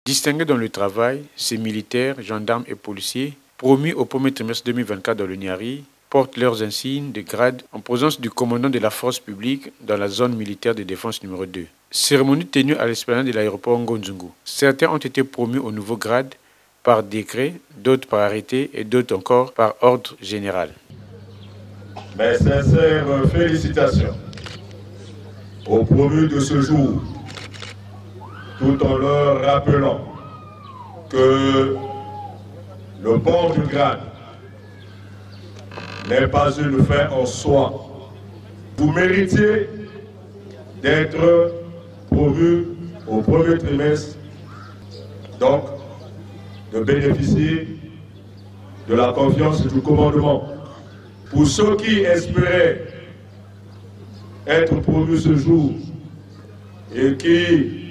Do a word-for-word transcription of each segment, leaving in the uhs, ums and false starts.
Distingués dans le travail, ces militaires, gendarmes et policiers, promus au premier trimestre deux mille vingt-quatre dans le Niari, portent leurs insignes de grade en présence du commandant de la force publique dans la zone militaire de défense numéro deux. Cérémonie tenue à l'esplanade de l'aéroport Ngonzungu. Certains ont été promus au nouveau grade par décret, d'autres par arrêté et d'autres encore par ordre général. Mes sincères félicitations aux promus de ce jour, tout en leur rappelant que le port du grade n'est pas une fin en soi. Vous méritiez d'être promu au premier trimestre, donc de bénéficier de la confiance du commandement. Pour ceux qui espéraient être promus ce jour et qui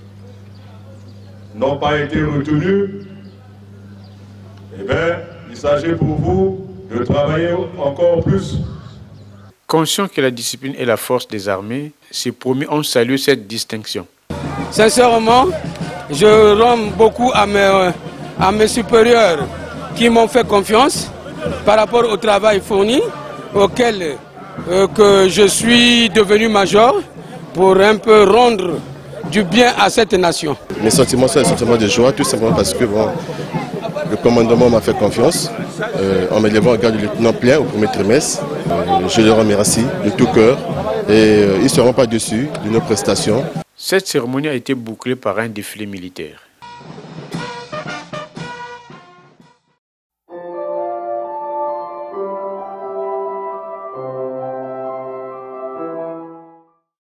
n'ont pas été retenus, eh bien, il s'agit pour vous de travailler encore plus. Conscient que la discipline est la force des armées, ces promus ont salué cette distinction. Sincèrement, je rends beaucoup à mes, à mes supérieurs qui m'ont fait confiance par rapport au travail fourni, auquel euh, que je suis devenu major pour un peu rendre du bien à cette nation. Mes sentiments sont des sentiments de joie, tout simplement parce que bon, le commandement m'a fait confiance euh, en m'élevant au grade de lieutenant plein au premier trimestre. Euh, je les remercie de tout cœur et euh, ils ne seront pas déçus de nos prestations. Cette cérémonie a été bouclée par un défilé militaire.